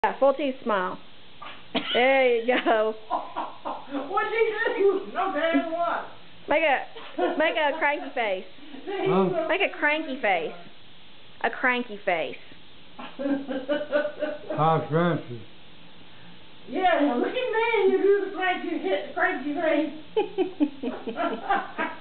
Yeah, full teeth smile. There you go. What'd he do? Okay, what? Make a cranky face. Huh? Make a cranky face. A cranky face. How's Francis? Yeah, look at me. You do the cranky face.